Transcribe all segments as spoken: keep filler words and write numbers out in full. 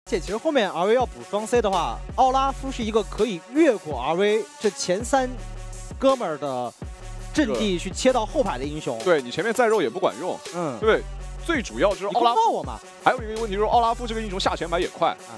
且其实后面 R V 要补双 C 的话，奥拉夫是一个可以越过 R V 这前三哥们儿的阵地去切到后排的英雄。 对你前面再肉也不管用， 嗯， 对，最主要就是奥拉夫我嘛。 还有一个问题就是奥拉夫这个英雄下前排也快。 啊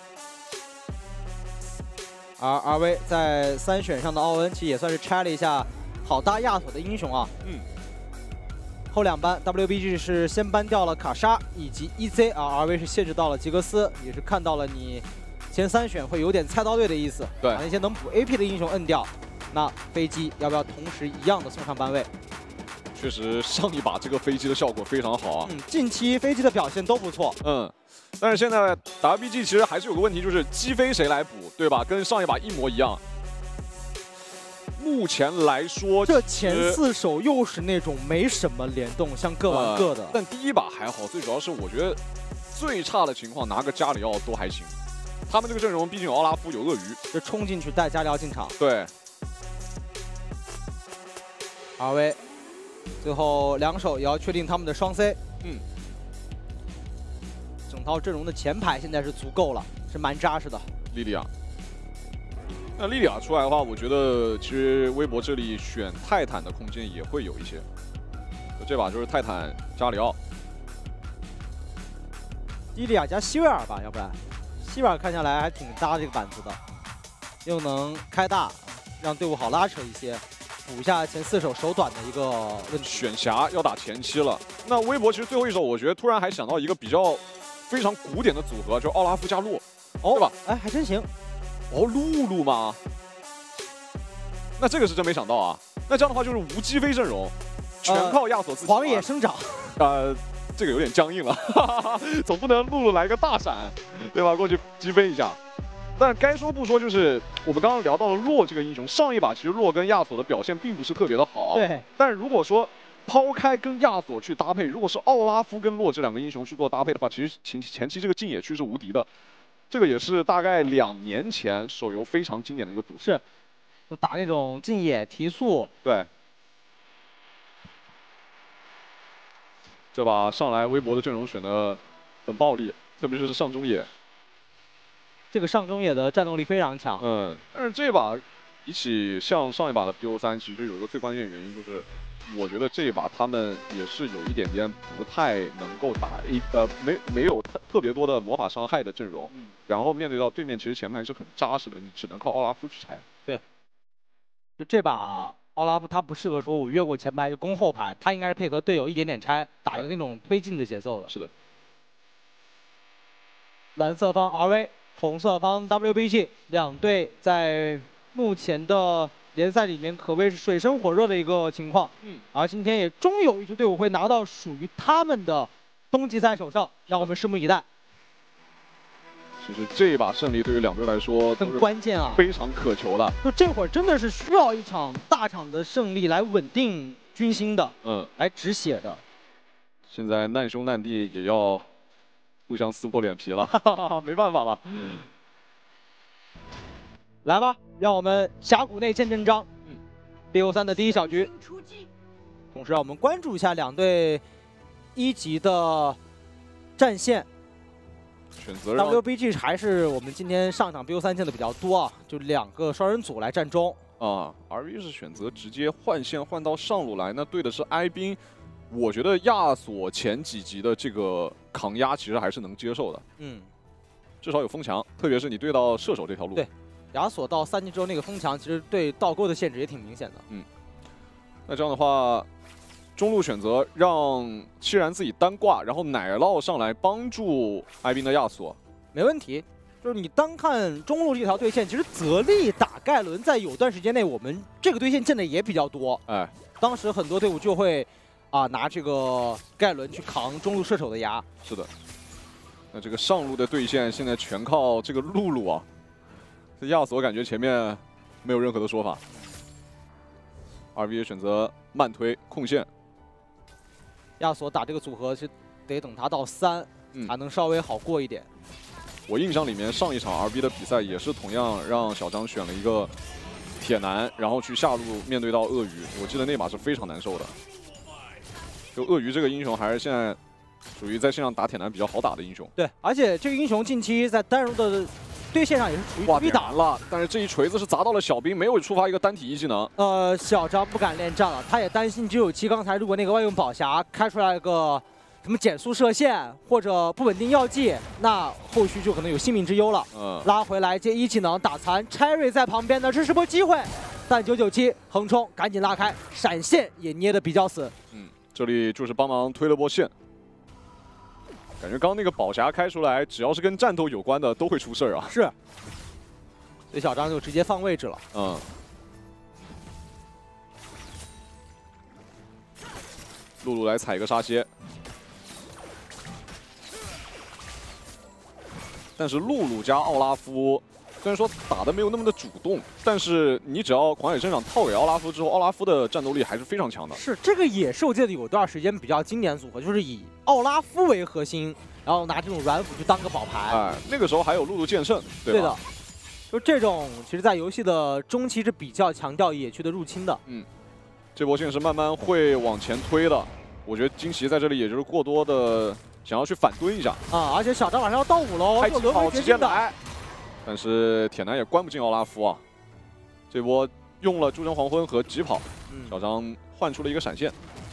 而 R V 在三选上的奥恩其实也算是拆了一下好搭亚索的英雄啊。 嗯。 后两班 W B G 是先搬掉了卡莎以及 E Z， 而 R V 是限制到了吉格斯，也是看到了你前三选会有点菜刀队的意思， 对， 把那些能补 A P 的英雄摁掉。那飞机要不要同时一样的送上班位？ 确实，上一把这个飞机的效果非常好啊。 嗯，近期飞机的表现都不错。 嗯。 但是现在 W B G 其实还是有个问题，就是击飞谁来补，对吧？跟上一把一模一样。目前来说， 这前四手又是那种没什么联动，像各玩各的。呃、 但第一把还好，最主要是我觉得最差的情况拿个加里奥都还行。他们这个阵容毕竟有奥拉夫，有鳄鱼， 就冲进去带加里奥进场。 对。 R V 最后两手也要确定他们的双 C。 嗯。 整套阵容的前排现在是足够了，是蛮扎实的。 莉莉娅，那莉莉娅出来的话，我觉得其实微博这里选泰坦的空间也会有一些。这把就是泰坦加里奥， 莉莉娅加希维尔吧，要不然希维尔看下来还挺搭这个板子的，又能开大，让队伍好拉扯一些，补一下前四手手短的一个问题。 选侠要打前期了，那微博其实最后一手，我觉得突然还想到一个比较。 非常古典的组合，就是奥拉夫加洛，哦，对吧？ 哎，还真行。 哦，露露吗？那这个是真没想到啊。那这样的话就是无击飞阵容，全靠亚索自己、 呃。荒野生长。 呃，这个有点僵硬了，总不能露露来个大闪，对吧？过去击飞一下。但该说不说，就是我们刚刚聊到了洛这个英雄，上一把其实洛跟亚索的表现并不是特别的好。 对。 但如果说 抛开跟亚索去搭配，如果是奥拉夫跟洛这两个英雄去做搭配的话，其实前前期这个竞野区是无敌的。这个也是大概两年前手游非常经典的一个组合。 是，就打那种竞野提速。 对。这把上来微博的阵容选的很暴力，特别是上中野。 这个上中野的战斗力非常强。 嗯，但是这把比起像上一把的 P O 三，其实有一个最关键的原因就是。 我觉得这一把他们也是有一点点不太能够打 A 呃没没有特特别多的魔法伤害的阵容，嗯、然后面对到对面其实前排是很扎实的，你只能靠奥拉夫去拆。 对，就这把奥拉夫他不适合说我越过前排就攻后排，他应该是配合队友一点点拆，打一个那种推进的节奏的。 是的。 蓝色方 R V， 红色方 W B G， 两队在目前的 联赛里面可谓是水深火热的一个情况，嗯，而今天也终有一支队伍会拿到属于他们的冬季赛首胜，让我们拭目以待。 其实这一把胜利对于两队来说很关键啊， 非常渴求的。 就这会儿真的是需要一场大场的胜利来稳定军心的，嗯，来止血的。 现在难兄难弟也要互相撕破脸皮了，哈哈哈，没办法了。嗯来吧，让我们峡谷内见真章。嗯 ，B O 三的第一小局。同时，让我们关注一下两队一级的战线。 选择 W B G 还是我们今天上场 B O 三见的比较多啊，就两个双人组来站中。 啊 ，R V 是选择直接换线换到上路来，那对的是埃宾。我觉得亚索前几集的这个扛压其实还是能接受的。嗯，至少有风墙，特别是你对到射手这条路。 对。 亚索到三级之后，那个风墙其实对倒钩的限制也挺明显的。 嗯，那这样的话，中路选择让七然自己单挂，然后奶酪上来帮助埃宾的亚索， 没问题。就是你单看中路这条对线，其实泽利打盖伦在有段时间内，我们这个对线见的也比较多。哎，当时很多队伍就会啊拿这个盖伦去扛中路射手的牙。 是的。那这个上路的对线现在全靠这个露露啊。 这亚索感觉前面没有任何的说法 ，R V 选择慢推控线。 亚索打这个组合是得等他到三，嗯，才能稍微好过一点。 我印象里面上一场 R V 的比赛也是同样让小张选了一个铁男，然后去下路面对到鳄鱼，我记得那把是非常难受的。就鳄鱼这个英雄还是现在属于在线上打铁男比较好打的英雄。 对，而且这个英雄近期在单人的对线上也是处于挂必打了，但是这一锤子是砸到了小兵，没有触发一个单体一技能。 呃，小张不敢恋战了，他也担心九九七刚才如果那个万用宝匣开出来个什么减速射线或者不稳定药剂，那后续就可能有性命之忧了。嗯，拉回来接一技能打残 ，Cherry 在旁边呢，这是波机会，但九九七横冲赶紧拉开，闪现也捏得比较死。 嗯，这里就是帮忙推了波线。 感觉刚刚那个宝匣开出来，只要是跟战斗有关的都会出事儿啊。 是，所以小张就直接放位置了。嗯。 露露来踩一个沙蝎，但是露露加奥拉夫虽然说打的没有那么的主动，但是你只要狂野生长套给奥拉夫之后，奥拉夫的战斗力还是非常强的。 是，这个也是我记得有段时间比较经典组合，就是以奥拉夫为核心。 然后拿这种软辅去当个宝牌， 哎，那个时候还有露露剑圣，对吧？ 对的，就这种，其实，在游戏的中期是比较强调野区的入侵的。 嗯，这波线是慢慢会往前推的。我觉得金奇在这里也就是过多的想要去反蹲一下啊，而且小张马上要到五喽， 开机跑直接来，但是铁男也关不进奥拉夫啊。这波用了诸神黄昏和疾跑，嗯、小张换出了一个闪现。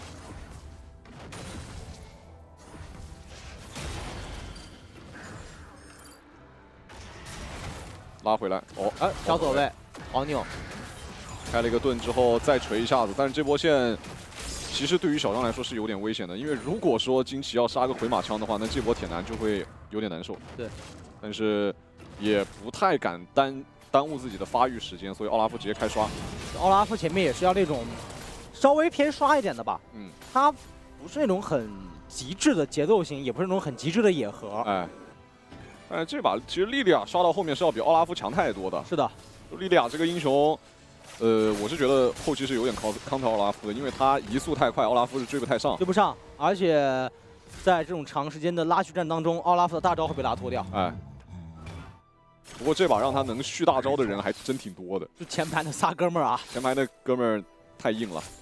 拉回来哦， 哎，小左位，好扭， 开了一个盾之后再锤一下子，但是这波线其实对于小张来说是有点危险的，因为如果说金奇要杀个回马枪的话，那这波铁男就会有点难受。 对， 但是也不太敢耽耽误自己的发育时间，所以奥拉夫直接开刷。 奥拉夫前面也是要那种稍微偏刷一点的吧，嗯，他不是那种很极致的节奏型，也不是那种很极致的野核， 哎。 但是这把其实莉莉娅刷到后面是要比奥拉夫强太多的。 是的， 莉莉娅这个英雄，呃，我是觉得后期是有点抗抗特奥拉夫的，因为他移速太快，奥拉夫是追不太上。 追不上，而且在这种长时间的拉锯战当中，奥拉夫的大招会被拉脱掉。 哎，不过这把让他能续大招的人还真挺多的。 就前排那仨哥们儿啊， 前排那哥们儿太硬了。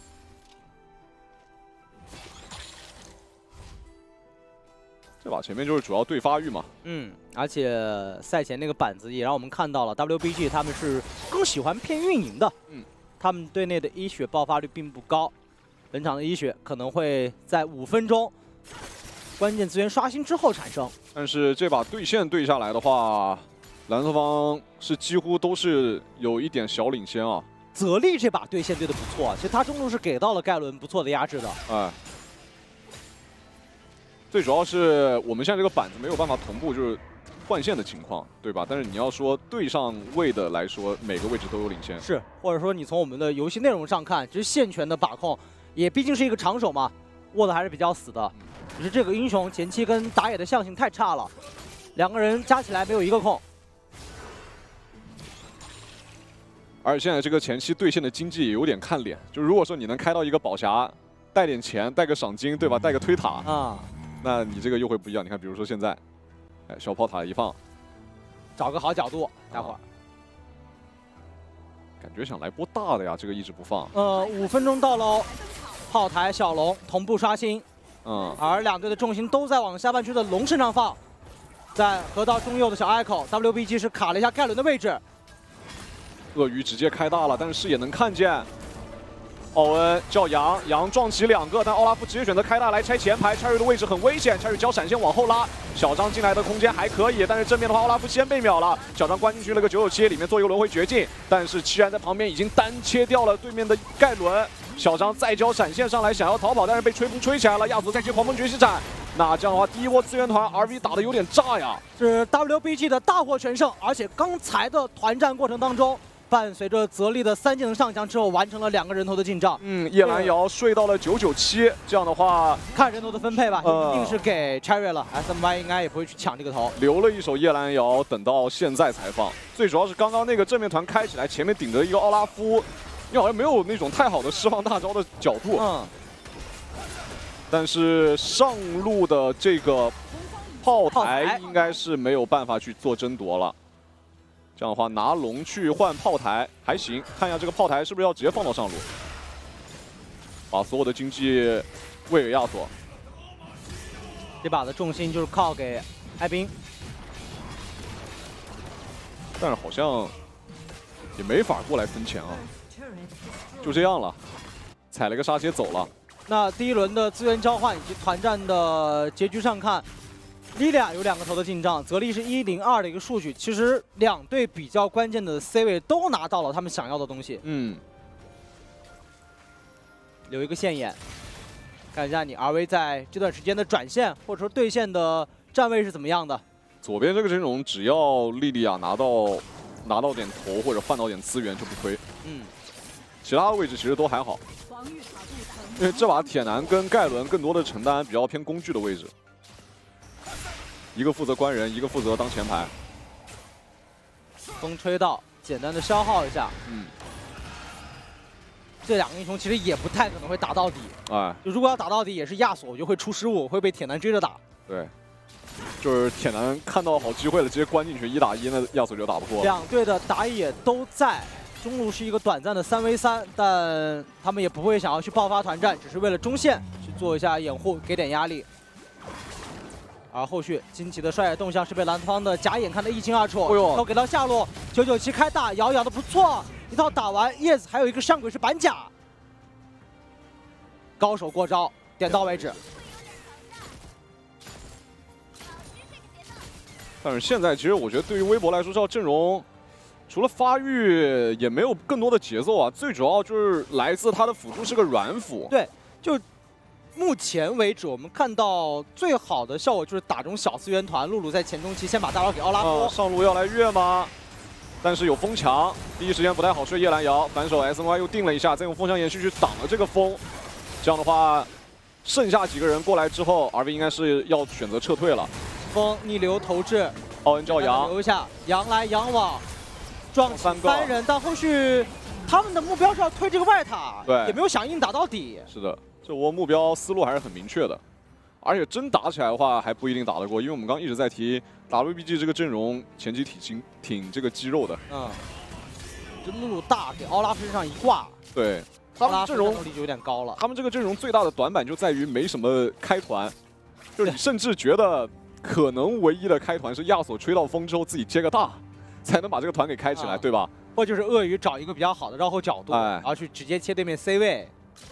这把前面就是主要对发育嘛， 嗯，而且赛前那个板子也让我们看到了 W B G 他们是更喜欢偏运营的，嗯，他们队内的医血爆发率并不高，本场的医血可能会在五分钟关键资源刷新之后产生。 但是这把对线对下来的话，蓝色方是几乎都是有一点小领先啊。 泽利这把对线对的不错，其实他中路是给到了盖伦不错的压制的， 哎。 最主要是我们现在这个板子没有办法同步，就是换线的情况，对吧？但是你要说对上位的来说，每个位置都有领先。 是，或者说你从我们的游戏内容上看，其实线权的把控也毕竟是一个长手嘛，握的还是比较死的。只是这个英雄前期跟打野的象性太差了，两个人加起来没有一个控。 而且现在这个前期对线的经济也有点看脸，就如果说你能开到一个宝匣，带点钱，带个赏金，对吧？带个推塔啊。 那你这个又会不一样。你看，比如说现在，哎，小炮塔一放， 找个好角度，待会儿， 感觉想来波大的呀，这个一直不放。 呃，五分钟到喽，炮台小龙同步刷新，嗯，而两队的重心都在往下半区的龙身上放，在河道中右的小隘口 ，W B G 是卡了一下盖伦的位置， 鳄鱼直接开大了，但是视野能看见。 奥恩叫杨，杨撞起两个，但奥拉夫直接选择开大来拆前排。Cherry 的位置很危险 ，Cherry 交闪现往后拉，小张进来的空间还可以，但是正面的话，奥拉夫先被秒了。小张关进去了个九九七，里面做一个轮回绝境，但是齐然在旁边已经单切掉了对面的盖伦。小张再交闪现上来，想要逃跑，但是被吹风吹起来了。亚索再接狂风绝息斩，那这样的话，第一波资源团 R V 打的有点炸呀。 是 W B G 的大获全胜，而且刚才的团战过程当中。 伴随着泽利的三技能上墙之后，完成了两个人头的进账。 嗯，叶兰瑶睡到了九九七，这样的话， 看人头的分配吧，呃、一定是给 Cherry 了。S M Y 应该也不会去抢这个头， 留了一手叶兰瑶，等到现在才放。最主要是刚刚那个正面团开起来，前面顶着一个奥拉夫，你好像没有那种太好的释放大招的角度。嗯。但是上路的这个炮台应该是没有办法去做争夺了。 这样的话，拿龙去换炮台还行，看一下这个炮台是不是要直接放到上路，把所有的经济喂给亚索。 这把的重心就是靠给艾宾， 但是好像也没法过来分钱啊，就这样了，踩了个刹车走了。 那第一轮的资源交换以及团战的结局上看，莉莉娅有两个头的进账，泽立是一零二的一个数据。其实两队比较关键的 C 位都拿到了他们想要的东西。 嗯， 留一个线眼，看一下你 R V 在这段时间的转线或者说对线的站位是怎么样的。 左边这个阵容，只要莉莉娅拿到拿到点头或者换到点资源就不亏。 嗯， 其他的位置其实都还好，因为这把铁男跟盖伦更多的承担比较偏工具的位置，一个负责关人，一个负责当前排。 风吹到，简单的消耗一下。 嗯， 这两个英雄其实也不太可能会打到底。 哎， 就如果要打到底，也是亚索就会出失误，会被铁男追着打。 对。就是铁男看到好机会了，直接关进去一打一，那亚索就打不过。 两队的打野都在，中路是一个短暂的三 v 三，但他们也不会想要去爆发团战，只是为了中线去做一下掩护，给点压力。而后续惊奇的帅野动向是被蓝方的假眼看得一清二楚，都、哎、给到下路，九九七开大，摇摇的不错，一套打完，叶子还有一个上轨是板甲，高手过招，点到为止。 但是现在其实我觉得对于微博来说，这套阵容除了发育也没有更多的节奏啊，最主要就是来自他的辅助是个软辅。 对，就目前为止我们看到最好的效果就是打中小资源团，露露在前中期先把大招给奥拉夫、 呃、上路要来越吗？但是有风墙，第一时间不太好睡。叶兰瑶反手 S N Y 又定了一下，再用风墙延续去挡了这个风，这样的话剩下几个人过来之后 ，R V 应该是要选择撤退了。 风逆流投掷， 奥恩照阳留一下，阳来阳往，撞三三人，但后续他们的目标是要推这个外塔， 对， 也没有想硬打到底。 是的，这波目标思路还是很明确的，而且真打起来的话还不一定打得过，因为我们刚刚一直在提 W B G 这个阵容前期挺挺挺这个肌肉的。 嗯，这露露大给奥拉夫身上一挂， 对，他们阵容能力就有点高了。 他们这个阵容最大的短板就在于没什么开团，就是你甚至觉得。可能唯一的开团是亚索吹到风之后自己接个大，才能把这个团给开起来，啊、对吧？ 或就是鳄鱼找一个比较好的绕后角度， 哎、 然后去直接切对面 C 位。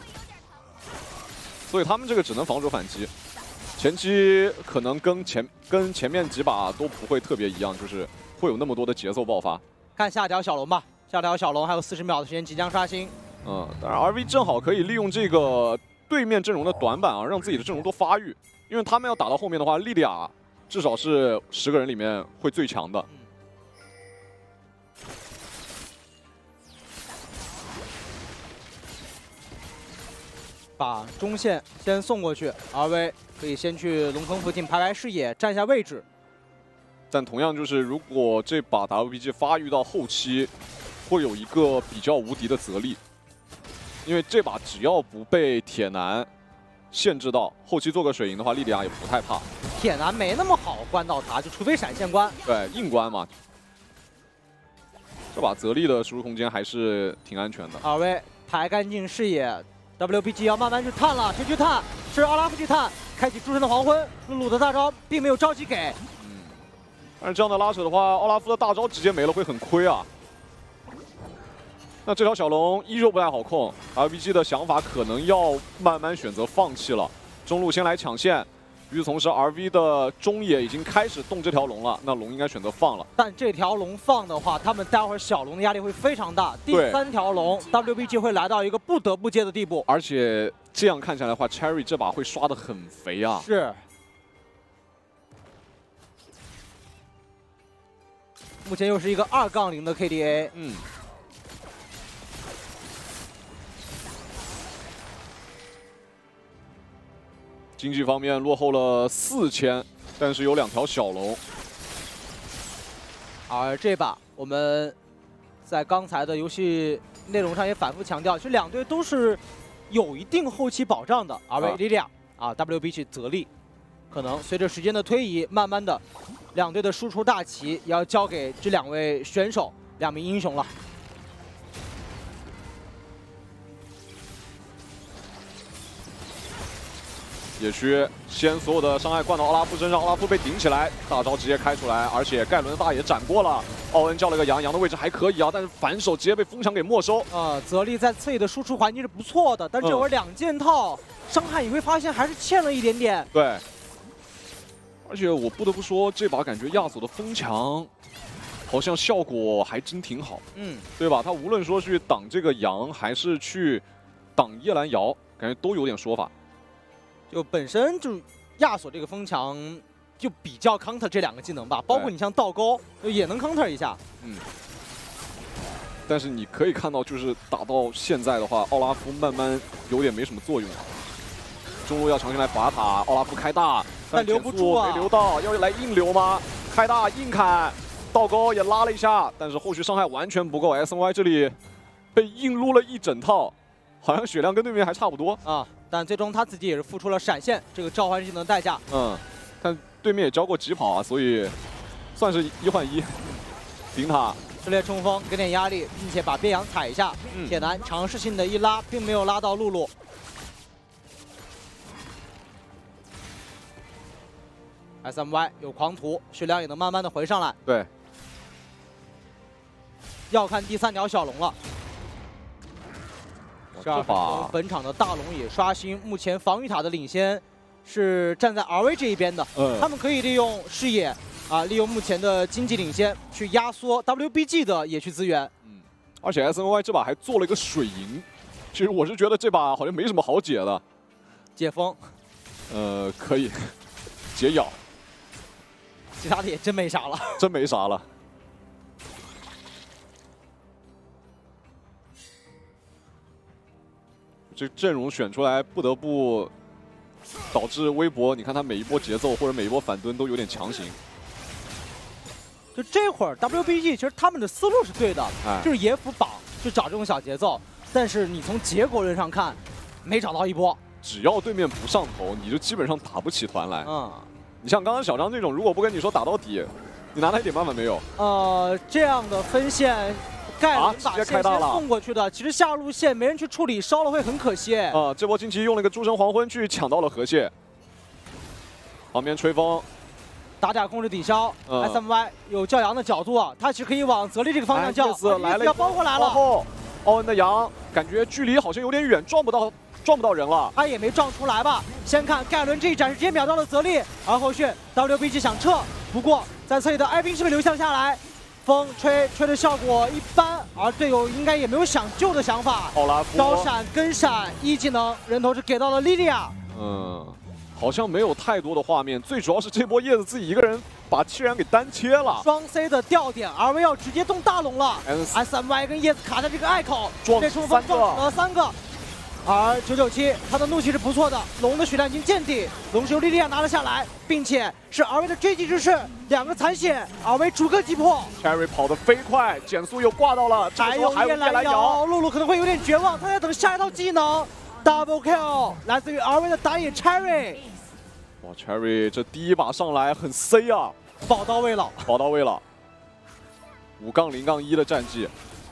所以他们这个只能防守反击，前期可能跟前跟前面几把都不会特别一样，就是会有那么多的节奏爆发。 看下条小龙吧，下条小龙还有四十秒的时间即将刷新。 嗯，当然 R V 正好可以利用这个对面阵容的短板啊，让自己的阵容多发育。因为他们要打到后面的话，莉莉娅至少是十个人里面会最强的。 把中线先送过去 ，R V 可以先去龙坑附近排排视野，站一下位置。 但同样就是，如果这把 W B G 发育到后期，会有一个比较无敌的泽立，因为这把只要不被铁男限制到后期做个水银的话，莉莉娅也不太怕。 铁男没那么好关到他，就除非闪现关。 对，硬关嘛。这把泽立的输入空间还是挺安全的。 二位排干净视野 ，W B G 要慢慢去探了，谁去探？是奥拉夫去探，开启诸神的黄昏。露露的大招并没有着急给。 嗯，但是这样的拉扯的话，奥拉夫的大招直接没了会很亏啊。那这条小龙依旧不太好控 ，R B G 的想法可能要慢慢选择放弃了。中路先来抢线，与此同时 ，R V 的中野已经开始动这条龙了，那龙应该选择放了。 但这条龙放的话，他们待会儿小龙的压力会非常大。第三条龙 ，W B G 会来到一个不得不接的地步。 而且这样看下来的话 ，Cherry 这把会刷得很肥啊。 是。目前又是一个二杠零的 K D A。 嗯。经济方面落后了四千，但是有两条小龙。 而这把我们在刚才的游戏内容上也反复强调，这两队都是有一定后期保障的。而为莉莉娅啊 ，W B G 泽立，可能随着时间的推移，慢慢的，两队的输出大旗也要交给这两位选手，两名英雄了。 野区先所有的伤害灌到奥拉夫身上，奥拉夫被顶起来，大招直接开出来，而且盖伦的大野斩过了。奥恩叫了个羊，羊的位置还可以啊，但是反手直接被风墙给没收。 啊，泽利在侧翼的输出环境是不错的，但这会儿两件套、嗯、伤害你会发现还是欠了一点点。 对，而且我不得不说，这把感觉亚索的风墙。 好像效果还真挺好， 嗯， 对吧？他无论说去挡这个羊，还是去挡叶兰瑶，感觉都有点说法。 就本身就亚索这个风墙就比较 counter 这两个技能吧，包括你像倒钩也能 counter 一下。嗯。 但是你可以看到，就是打到现在的话，奥拉夫慢慢有点没什么作用了。中路要强行来罚塔，奥拉夫开大， 但留不住啊， 没留到，要来硬留吗？开大硬砍。 倒钩也拉了一下，但是后续伤害完全不够。S N Y 这里被硬撸了一整套，好像血量跟对面还差不多啊。但最终他自己也是付出了闪现这个召唤技能的代价。 嗯，但对面也教过疾跑啊，所以算是一换一。顶塔直接冲锋，给点压力，并且把边羊踩一下。嗯、铁男尝试性的一拉，并没有拉到露露。 S M Y 有狂徒，血量也能慢慢的回上来。 对， 要看第三条小龙了。这把本场的大龙也刷新，目前防御塔的领先是站在 R V 这一边的。嗯，他们可以利用视野啊，利用目前的经济领先去压缩 W B G 的野区资源。 嗯，而且 S N Y 这把还做了一个水银，其实我是觉得这把好像没什么好解的。 解封， 呃，可以解咬。 其他的也真没啥了， 真没啥了。这阵容选出来，不得不导致微博，你看他每一波节奏或者每一波反蹲都有点强行。 就这会儿 W B G 其实他们的思路是对的，哎、就是野辅绑，就找这种小节奏。但是你从结果论上看，没找到一波。 只要对面不上头，你就基本上打不起团来。 嗯。 你像刚刚小张这种，如果不跟你说打到底，你拿他一点办法没有。 呃，这样的分线，盖伦把线先送过去的，其实下路线没人去处理，烧了会很可惜。啊、 呃，这波惊奇用了个诸神黄昏去抢到了河蟹，旁边吹风， 打甲控制抵消。嗯、S M Y 有叫羊的角度，他其实可以往泽利这个方向叫， 来了要包过来了。 后，奥恩的羊感觉距离好像有点远，撞不到。 撞不到人了， 他也没撞出来吧？先看盖伦这一斩是直接秒到了泽利，而后续 W B G 想撤，不过在侧翼的艾宾是被留下下来，风吹吹的效果一般，而队友应该也没有想救的想法。 奥拉夫招闪跟闪一技能人头是给到了莉莉娅。 嗯，好像没有太多的画面，最主要是这波叶子自己一个人把七人给单切了。 双 C 的吊点 ，R V 要直接动大龙了。S M Y 跟叶子卡在这个隘口，被冲锋撞死了三个。 而九九七，他的怒气是不错的，龙的血量已经见底，龙是由莉莉娅拿了下来，并且是 R V 的追击之势，两个残血 ，R V 逐个击破。 Cherry 跑得飞快，减速又挂到了， 还有夜来瑶，露露可能会有点绝望，他在等下一套技能 ，Double Kill 来自于 R V 的打野 Cherry。 哇 ，Cherry 这第一把上来很 C 啊， 宝到位了， 宝到位了，五杠零杠一的战绩。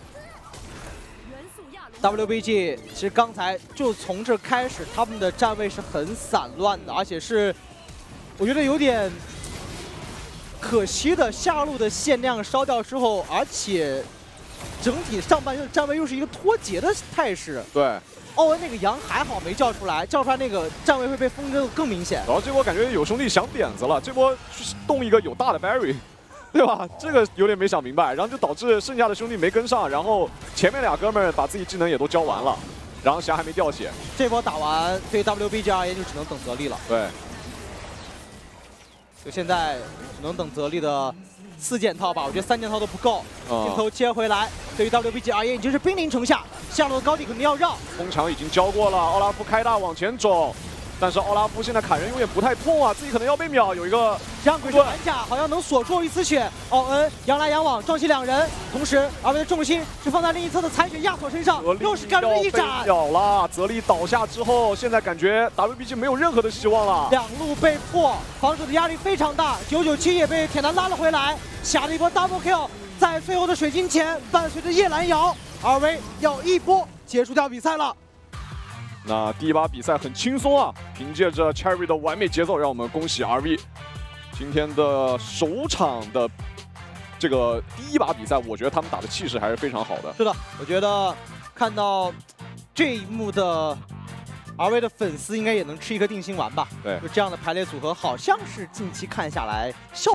W B G 其实刚才就从这开始，他们的站位是很散乱的，而且是我觉得有点可惜的。下路的线量烧掉之后，而且整体上半身的站位又是一个脱节的态势。 对， 奥文那个羊还好没叫出来，叫出来那个站位会被封的更明显。 然后这波感觉有兄弟想点子了，这波动一个有大的 berry。 对吧？这个有点没想明白，然后就导致剩下的兄弟没跟上，然后前面俩哥们儿把自己技能也都交完了，然后霞还没掉血。 这波打完，对 W B G 而言就只能等泽利了。 对， 就现在只能等泽利的四件套吧，我觉得三件套都不够。镜头切回来，对于 W B G 而言已经是兵临城下，下路的高地肯定要绕。 风墙已经交过了，奥拉夫开大往前走。 但是奥拉夫现在砍人有点不太痛啊，自己可能要被秒。有一个让鬼神玩家好像能锁住一丝血。奥恩扬来扬往撞击两人，同时二位的重心是放在另一侧的残血亚索身上，又是盖伦一斩。 秒了，泽利倒下之后，现在感觉 W B G 没有任何的希望了。 两路被迫，防守的压力非常大。九九七也被铁男拉了回来，下了一波 double kill， 在最后的水晶前伴随着夜蓝瑶，二位要一波结束掉比赛了。 那第一把比赛很轻松啊，凭借着 Cherry 的完美节奏，让我们恭喜 R V 今天的首场的这个第一把比赛，我觉得他们打的气势还是非常好的。 是的，我觉得看到这一幕的 R V 的粉丝应该也能吃一颗定心丸吧？ 对， 就这样的排列组合，好像是近期看下来效。